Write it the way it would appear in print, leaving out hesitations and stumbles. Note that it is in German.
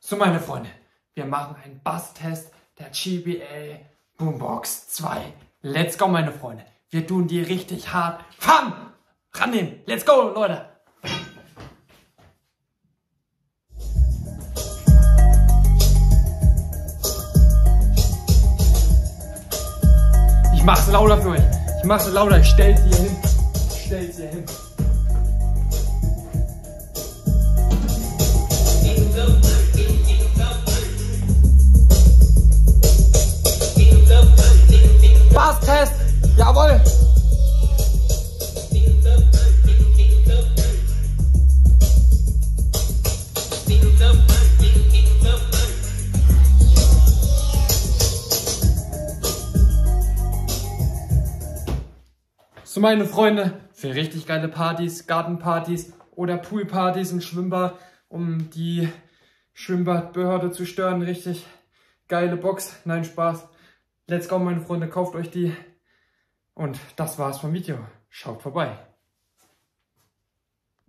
So, meine Freunde, wir machen einen Basstest der JBL Boombox 2. Let's go, meine Freunde. Wir tun die richtig hart. Fang! Rannehmen. Let's go, Leute. Ich mach's lauter für euch. Ich mach's lauter. Ich stell's hier hin. Ich stell's hier hin. Basstest! Jawohl! So, meine Freunde, für richtig geile Partys, Gartenpartys oder Poolpartys im Schwimmbad, um die Schwimmbadbehörde zu stören, richtig geile Box. Nein, Spaß. Let's go, meine Freunde, kauft euch die. Und das war's vom Video. Schaut vorbei.